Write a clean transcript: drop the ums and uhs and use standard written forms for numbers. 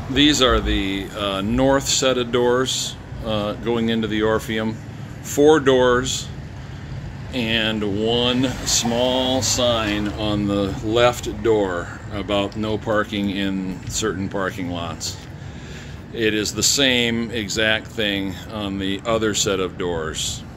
These are the north set of doors going into the Orpheum. 4 doors and one small sign on the left door about no parking in certain parking lots. It is the same exact thing on the other set of doors.